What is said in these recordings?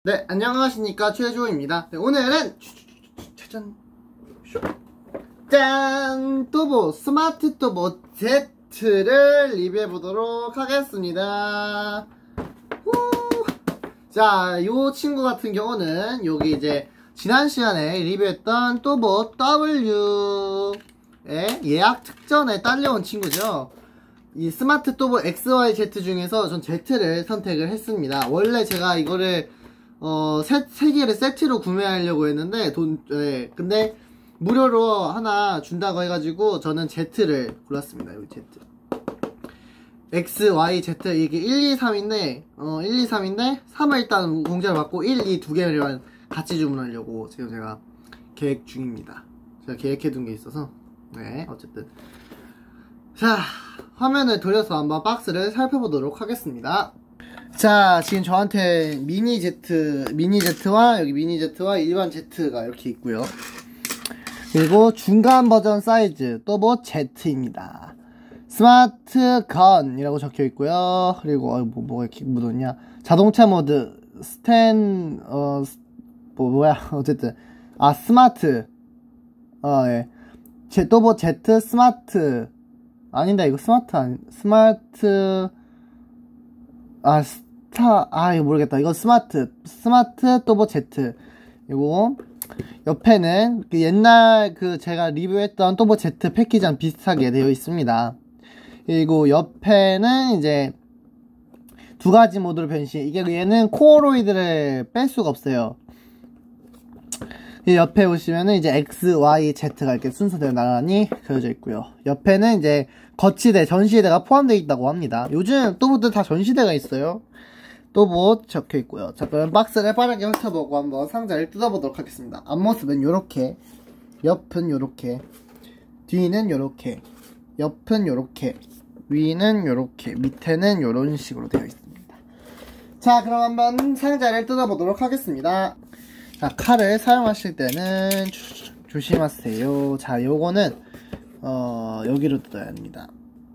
네, 안녕하십니까, 최주호입니다. 네, 오늘은 짜잔, 짠! 또보 스마트 또보 Z를 리뷰해 보도록 하겠습니다. 후. 자, 요 친구 같은 경우는 여기 이제 지난 시간에 리뷰했던 또보 W의 예약 특전에 딸려온 친구죠. 이 스마트 또보 XYZ 중에서 전 Z를 선택을 했습니다. 원래 제가 이거를 세 개를 세트로 구매하려고 했는데 네, 근데 무료로 하나 준다고 해가지고 저는 Z를 골랐습니다. 여기 Z X, Y, Z 이게 1, 2, 3인데 1, 2, 3인데 3을 일단 공짜로 받고 1, 2 두 개를 같이 주문하려고 지금 제가 계획 중입니다. 제가 계획해둔 게 있어서 네, 어쨌든 자, 화면을 돌려서 한번 박스를 살펴보도록 하겠습니다. 자, 지금 저한테 미니 Z와 여기 미니 Z와 일반 Z가 이렇게 있고요. 그리고 중간 버전 사이즈 또보 Z입니다. 스마트 건이라고 적혀 있고요. 그리고 뭐가 이렇게 묻었냐? 자동차 모드 어쨌든 스마트 예. 또보 Z 스마트 아닌데 이거 스마트 이거 모르겠다. 이거 스마트 또보 Z. 이거 옆에는 그 옛날 제가 리뷰했던 또보 Z 패키지랑 비슷하게 되어 있습니다. 그리고 옆에는 이제 두 가지 모드로 변신. 얘는 코어로이드를 뺄 수가 없어요. 옆에 보시면은 이제 X, Y, Z가 이렇게 순서대로 나란히 그려져 있고요. 옆에는 이제 거치대, 전시대가 포함되어 있다고 합니다. 요즘 또보들 다 전시대가 있어요. 또보 적혀 있고요. 자, 그럼 박스를 빠르게 훑어보고 한번 상자를 뜯어보도록 하겠습니다. 앞모습은 요렇게, 옆은 요렇게, 뒤는 요렇게, 옆은 요렇게, 위는 요렇게, 밑에는 요런 식으로 되어 있습니다. 자, 그럼 한번 상자를 뜯어보도록 하겠습니다. 자, 칼을 사용하실 때는 조심하세요. 자, 요거는 여기로 뜯어야 합니다.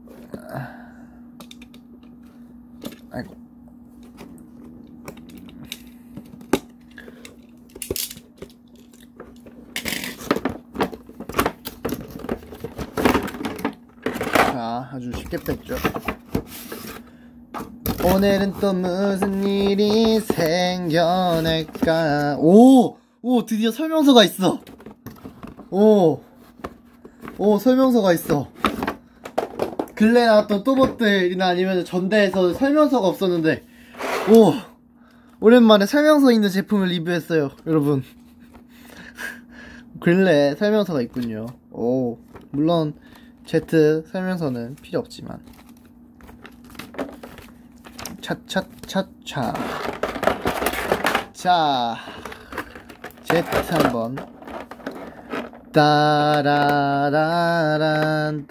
아이고. 자, 아주 쉽게 뺐죠. 오늘은 또 무슨 일이 생겨날까. 오, 드디어 설명서가 있어. 설명서가 있어. 근래 나왔던 또봇들이나 아니면 전대에서 설명서가 없었는데, 오랜만에 설명서 있는 제품을 리뷰했어요, 여러분. 근래 설명서가 있군요. 물론 Z 설명서는 필요 없지만. 차차차차. 자, Z 한번. 따라라란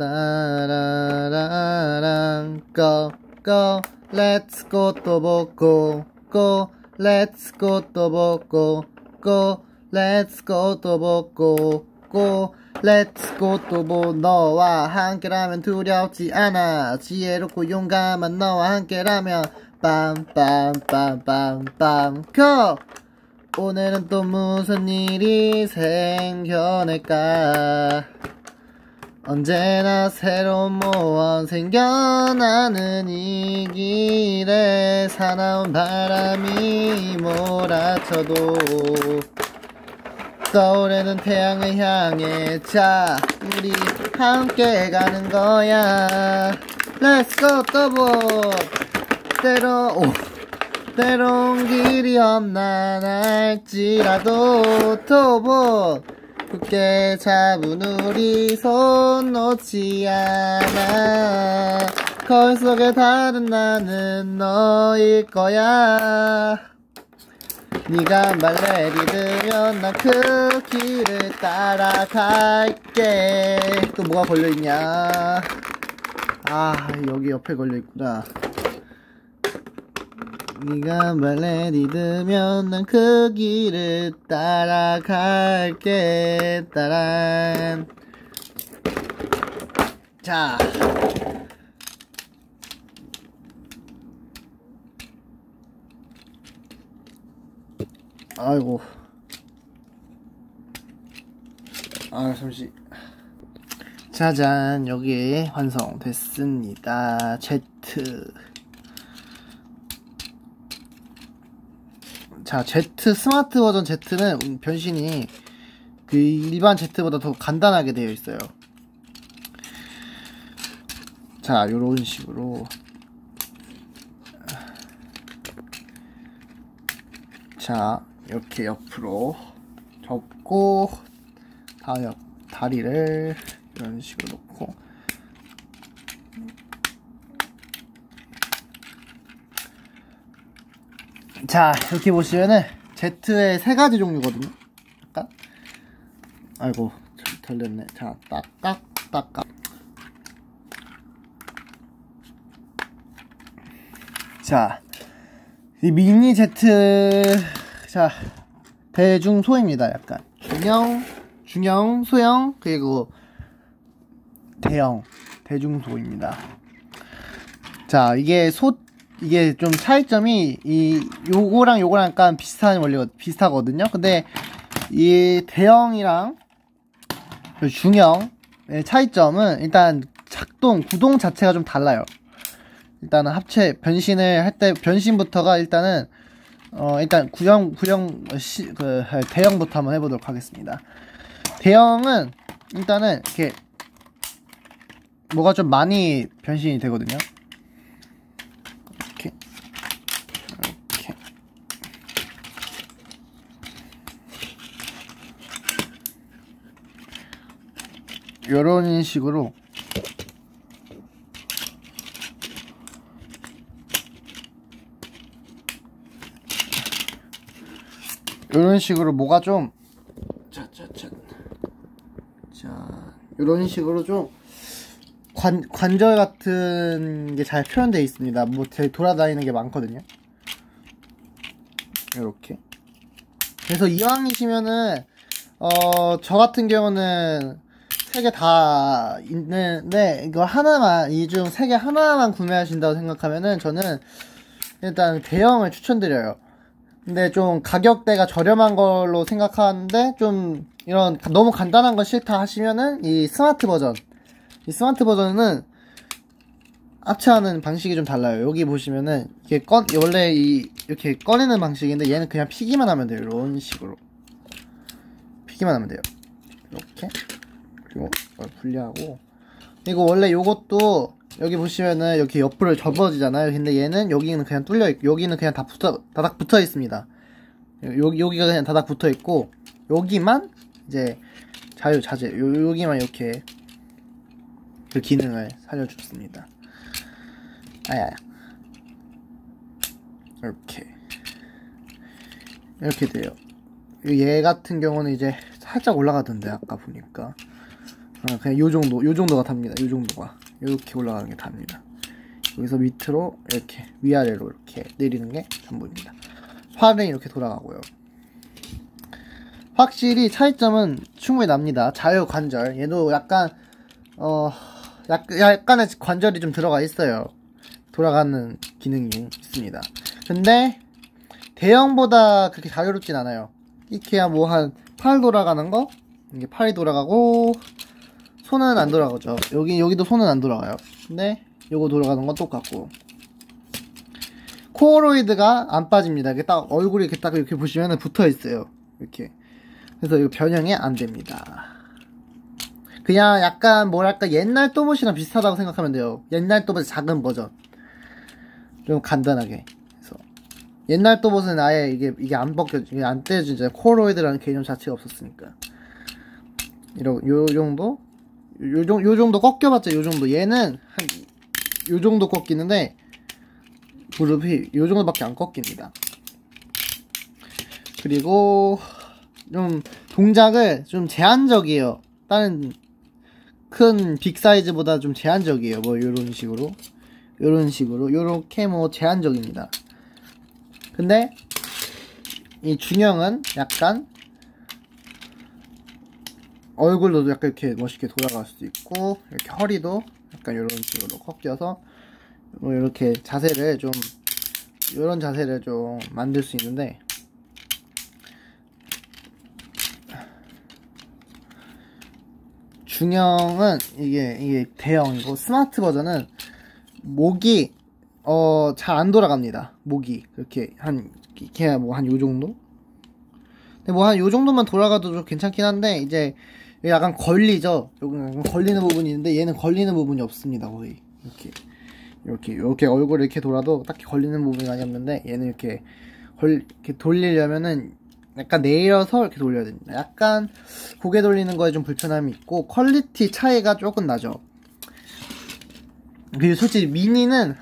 go let's go 또보 go let's go 또보 go let's go 또보 go let's go 또보 너와 함께라면 두렵지 않아 지혜롭고 용감한 너와 함께라면 빰빰빰빰빰 go. 오늘은 또 무슨 일이 생겨날까. 언제나 새로운 모험 생겨나는 이 길에 사나운 바람이 몰아쳐도 떠오르는 태양을 향해 자 우리 함께 가는 거야. Let's go 또보. 때론 길이 험난할지라도 또보 굳게 잡은 우리 손 놓지 않아. 거울 속에 다른 나는 너일 거야. 네가 말 내리면 난 그 길을 따라갈게. 또 뭐가 걸려있냐. 여기 옆에 걸려있구나. 네가 말 내리면 난 그 길을 따라갈게. 따란. 자, 아이고. 아, 잠시. 짜잔, 여기 완성됐습니다. Z. 자, Z, 스마트 버전 Z는 변신이 그 일반 Z보다 더 간단하게 되어 있어요. 자, 요런 식으로. 자, 이렇게 옆으로 접고, 다리를 이런 식으로 놓고, 자, 이렇게 보시면은 Z의 세 가지 종류거든요. 약간, 아이고, 덜 됐네. 자, 딱딱. 자, 이 미니 Z, 자, 대중소입니다. 약간 중형, 소형, 그리고 대형, 대중소입니다. 자, 이게 좀 차이점이, 요거랑 약간 비슷하거든요. 근데, 이 대형이랑 중형의 차이점은 일단 구동 자체가 좀 달라요. 일단은 변신을 할 때, 변신부터가 일단 대형부터 한번 해보도록 하겠습니다. 대형은 일단은 이렇게 뭐가 좀 많이 변신이 되거든요. 이렇게 요런 식으로 뭐가 좀 이런 식으로 좀 관절 같은 게 잘 표현되어 있습니다. 뭐 되게 돌아다니는 게 많거든요. 이렇게. 그래서 이왕이시면은 저 같은 경우는 3개 다 있는데 이거 하나만, 이 중 3개 하나만 구매하신다고 생각하면은 저는 일단 대형을 추천드려요. 근데 좀 가격대가 저렴한 걸로 생각하는데 좀 이런 너무 간단한 거 싫다 하시면은 이 스마트 버전은 합체하는 방식이 좀 달라요. 여기 보시면은 이게 원래 이렇게 꺼내는 방식인데 얘는 그냥 피기만 하면 돼요. 이런 식으로 피기만 하면 돼요. 이렇게. 그리고 이걸 분리하고, 그리고 원래 요것도 여기 보시면은 이렇게 옆으로 접어지잖아요. 근데 얘는 여기는 그냥 뚫려있고 여기는 그냥 다닥 붙어 있습니다. 여기가 그냥 다닥 붙어 있고 여기만 이제 자유자재, 여기만 이렇게 그 기능을 살려줬습니다. 아야야. 이렇게 돼요. 얘 같은 경우는 이제 살짝 올라가던데 아까 보니까 그냥 요 정도가 답니다. 요 정도가 이렇게 올라가는 게 답니다. 여기서 밑으로 이렇게 위아래로 이렇게 내리는 게 전부입니다. 팔은 이렇게 돌아가고요. 확실히 차이점은 충분히 납니다. 자유 관절, 얘도 약간의 관절이 좀 들어가 있어요. 돌아가는 기능이 있습니다. 근데 대형보다 그렇게 자유롭진 않아요. 이케아 뭐 한 팔 돌아가는 거, 이게 팔이 돌아가고 손은 안 돌아가죠. 여기도 손은 안 돌아가요. 근데 요거 돌아가는 건 똑같고, 코어로이드가 안 빠집니다. 이게 딱 얼굴이 이렇게 보시면 붙어 있어요. 이렇게. 그래서 이거 변형이 안 됩니다. 그냥 약간 뭐랄까 옛날 또봇이랑 비슷하다고 생각하면 돼요. 옛날 또봇의 작은 버전. 좀 간단하게. 그래서 옛날 또봇은 아예 이게 안 이게 안 떼어지잖아요. 코어로이드라는 개념 자체가 없었으니까. 요 정도 꺾여봤자 요 정도. 얘는 요 정도 꺾이는데 무릎이 요 정도밖에 안 꺾입니다. 그리고 좀 동작을 좀 제한적이에요. 다른 큰 빅 사이즈보다 좀 제한적이에요. 뭐 요런 식으로 요렇게 뭐 제한적입니다. 근데 이 중형은 약간 얼굴도 약간 이렇게 멋있게 돌아갈 수도 있고, 이렇게 허리도 약간 이런 식으로 꺾여서 뭐 이렇게 이런 자세를 좀 만들 수 있는데, 중형은 이게 대형이고, 스마트 버전은 목이 잘 안 돌아갑니다. 목이 이렇게 이렇게 뭐 한 요 정도? 근데 뭐 한 요 정도만 돌아가도 좀 괜찮긴 한데, 이제 약간 걸리죠. 여기 약간 걸리는 부분이 있는데 얘는 걸리는 부분이 없습니다. 거의 이렇게 얼굴을 이렇게 돌아도 딱히 걸리는 부분이 많이 없는데, 얘는 이렇게 돌리려면은 약간 내려서 이렇게 돌려야 됩니다. 약간 고개 돌리는 거에 좀 불편함이 있고, 퀄리티 차이가 조금 나죠. 그리고 솔직히 미니는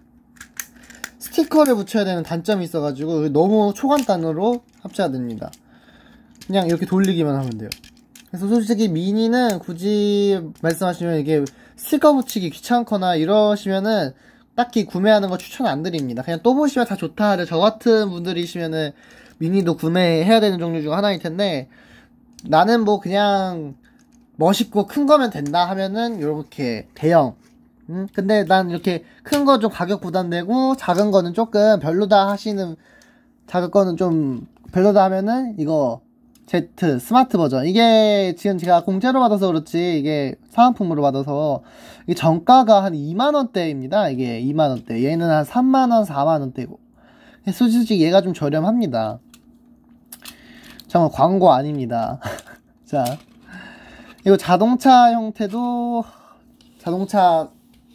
스티커를 붙여야 되는 단점이 있어가지고 너무 초간단으로 합체가 됩니다. 그냥 이렇게 돌리기만 하면 돼요. 그래서 솔직히 미니는 굳이 말씀하시면 이게 스티커 붙이기 귀찮거나 이러시면은 딱히 구매하는 거 추천 안 드립니다. 그냥 또 보시면 다 좋다. 저 같은 분들이시면은 미니도 구매해야 되는 종류 중 하나일 텐데, 나는 뭐 그냥 멋있고 큰 거면 된다 하면은 요렇게 대형. 근데 난 이렇게 큰 거 좀 가격 부담되고 작은 거는 조금 별로다 하시는, 작은 거는 좀 별로다 하면은 이거 Z 스마트 버전. 이게 지금 제가 공짜로 받아서 그렇지, 이게 사은품으로 받아서 이게 정가가 한 2만원대입니다. 이게 2만원대. 얘는 한 3만원, 4만원대고. 솔직히 얘가 좀 저렴합니다. 잠깐, 광고 아닙니다. 자, 이거 자동차 형태도, 자동차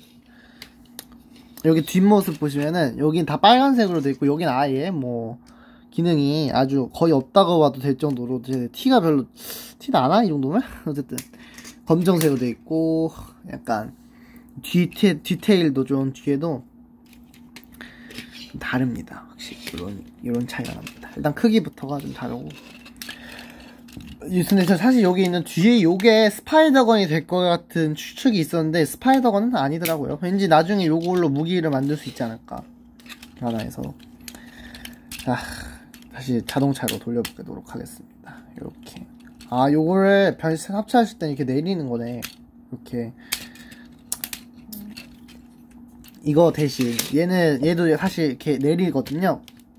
여기 뒷모습 보시면은 여긴 다 빨간색으로 돼 있고, 여긴 아예 뭐 기능이 아주 거의 없다고 봐도 될 정도로 티가 별로 티가 안 나? 이 정도면? 어쨌든 검정색으로 돼 있고, 약간 디테일도 좀 뒤에도 좀 다릅니다. 확실히 이런 차이가 납니다. 일단 크기부터가 좀 다르고. 근데 사실 여기 있는 뒤에 요게 스파이더건이 될 것 같은 추측이 있었는데, 스파이더건은 아니더라고요. 왠지 나중에 요걸로 무기를 만들 수 있지 않을까 하나에서. 자, 다시 자동차로 돌려보도록 하겠습니다. 이렇게. 아, 요거를 합체하실 때 이렇게 내리는 거네. 이렇게. 이거 대신 얘도 사실 이렇게 내리거든요.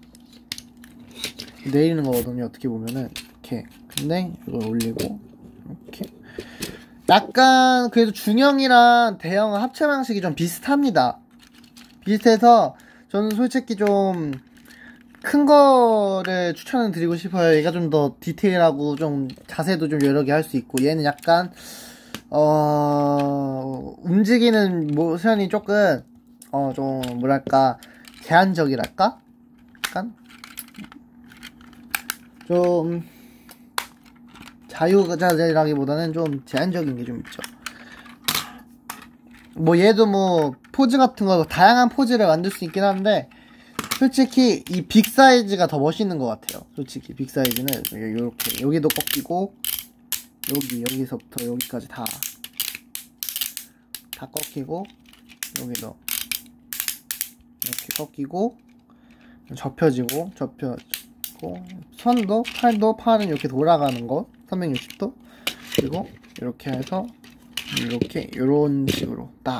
내리는 거거든요. 어떻게 보면은 이렇게. 근데 이걸 올리고 이렇게. 약간 그래도 중형이랑 대형은 합체 방식이 좀 비슷합니다. 비슷해서 저는 솔직히 좀 큰 거를 추천을 드리고 싶어요. 얘가 좀 더 디테일하고 좀 자세도 좀 여러 개 할 수 있고, 얘는 약간 움직이는 모션이 조금 좀 뭐랄까 제한적이랄까? 약간 좀 자유자재라기보다는 좀 제한적인 게 좀 있죠. 뭐 얘도 뭐 포즈 같은 거 다양한 포즈를 만들 수 있긴 한데, 솔직히 이 빅 사이즈가 더 멋있는 것 같아요. 솔직히 빅 사이즈는 이렇게 여기도 꺾이고, 여기서부터 여기까지 다 꺾이고, 여기도 이렇게 꺾이고, 접혀지고, 손도 팔은 이렇게 돌아가는 거 360도, 그리고 이렇게 해서 이렇게 요런 식으로 딱,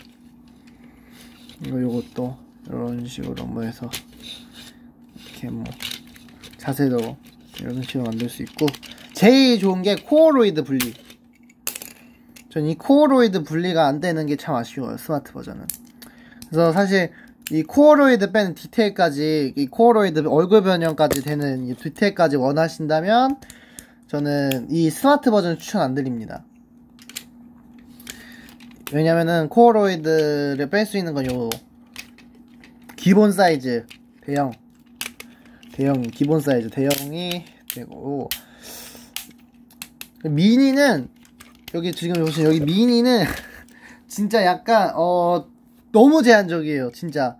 요것도 이런 식으로 뭐 해서 이렇게 뭐 자세도 이런 식으로 만들 수 있고, 제일 좋은 게 코어로이드 분리. 전 이 코어로이드 분리가 안 되는 게 참 아쉬워요, 스마트 버전은. 그래서 사실 이 코어로이드 빼는 디테일까지, 이 코어로이드 얼굴 변형까지 되는 이 디테일까지 원하신다면 저는 이 스마트 버전 추천 안 드립니다. 왜냐면은 코어로이드를 뺄 수 있는 건 요 기본 사이즈 대형 기본 사이즈 대형이 되고, 미니는 지금 보시면 여기 미니는 진짜 약간 너무 제한적이에요. 진짜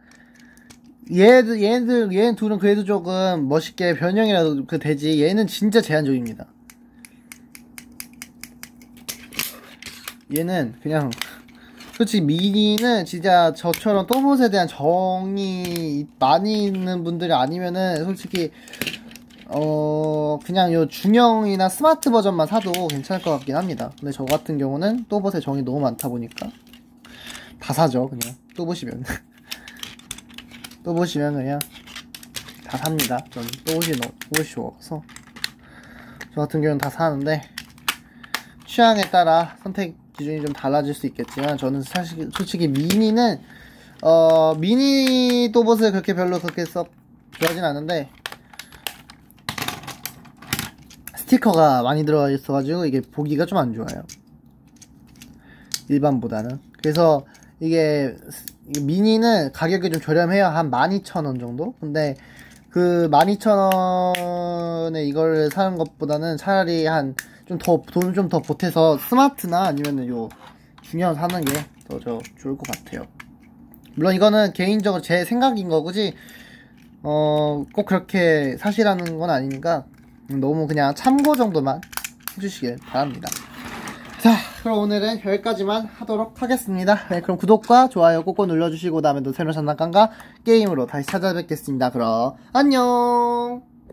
얘는 둘은 그래도 조금 멋있게 변형이라도 되지, 얘는 진짜 제한적입니다. 얘는 그냥 솔직히 미니는 진짜 저처럼 또봇에 대한 정이 많이 있는 분들이 아니면은 솔직히 그냥 요 중형이나 스마트 버전만 사도 괜찮을 것 같긴 합니다. 근데 저 같은 경우는 또봇에 정이 너무 많다 보니까 다 사죠. 그냥 또 보시면 그냥 다 삽니다. 전 또봇이 좋아서 저 같은 경우는 다 사는데, 취향에 따라 선택 기준이 좀 달라질 수 있겠지만 저는 사실 솔직히 미니는 미니 또봇을 그렇게 썩 좋아하진 않는데 스티커가 많이 들어가 있어가지고 이게 보기가 좀 안 좋아요, 일반보다는. 그래서 이게 미니는 가격이 좀 저렴해요. 한 12,000원 정도? 근데 그 12,000원에 이걸 사는 것보다는 차라리 돈을 좀 더 보태서 스마트나 아니면은 요 중형 사는 게 더 좋을 것 같아요. 물론 이거는 개인적으로 제 생각인 거지 꼭 그렇게 사시라는 건 아니니까 너무 그냥 참고 정도만 해주시길 바랍니다. 자, 그럼 오늘은 여기까지만 하도록 하겠습니다. 네, 그럼 구독과 좋아요 꼭꼭 눌러주시고 다음에 또 새로운 장난감과 게임으로 다시 찾아뵙겠습니다. 그럼 안녕.